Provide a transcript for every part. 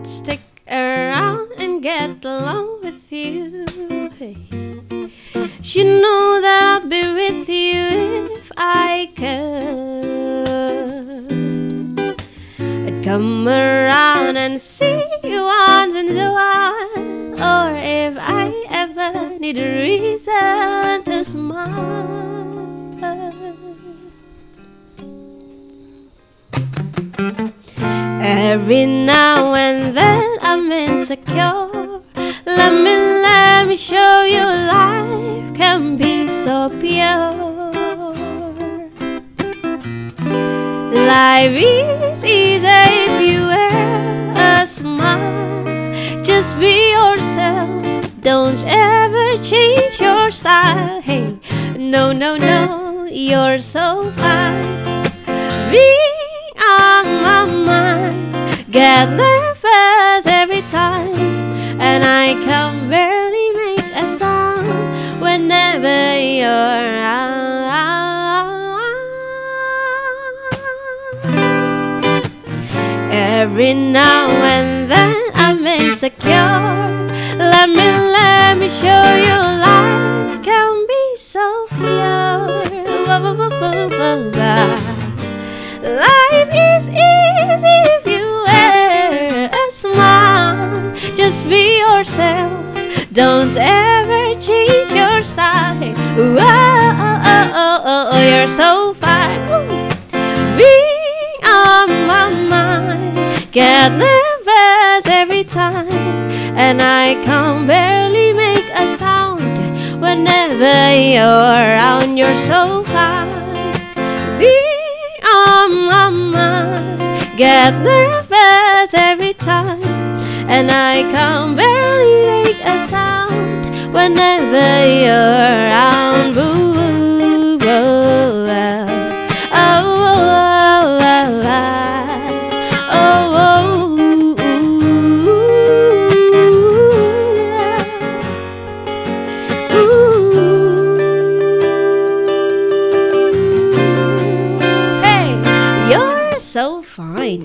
stick around and get along with you. Hey. You know that I'd be with you if I could. I'd come around and see you once in a while, or if I ever need a reason to smile. Every now and then I'm insecure. Let me show you life can be so pure. Life is easy if you wear a smile. Just be yourself, don't ever change your style. Hey, no, no, no, you're so fine. Being on my mind, get nervous every time, and I can barely make a sound whenever you're around. Every now and then I'm insecure. Let me show you life can be so pure. Life is easy if you wear a smile. Just be yourself, don't ever change your style. Oh, you're so fine. Being on my mind, get nervous every time, and I can barely make a sound whenever you're around. You're so fine. Being on my mind, get nervous every time, and I can barely make a sound whenever you're around. Boo, oh, oh, oh, oh, hey, you're so fine.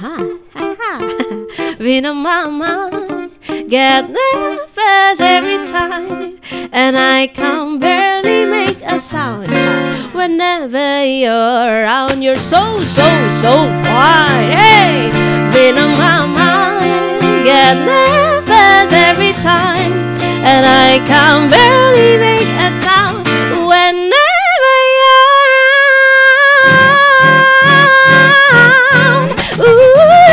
Been on my mind, get nervous every time, and I can barely make a sound whenever you're around. You're so fine. Hey, been on my mind, get nervous every time, and I can barely make a sound whenever you're around. Ooh.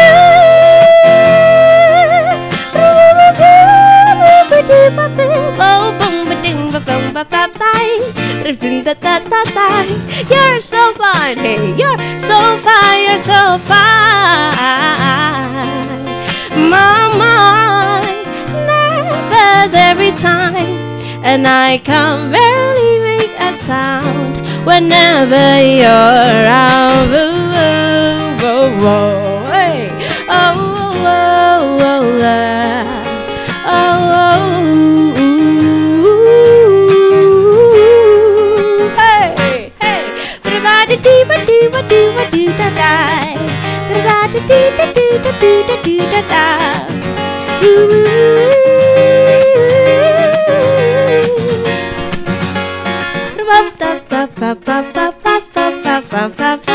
You're so fine, hey, you're so fine, you're so fine. My mind nervous every time, and I can barely make a sound whenever you're around. Oh, oh, oh, hey, oh, oh, oh, oh, oh, oh. Ba ba ba ba ba ba ba ba ba.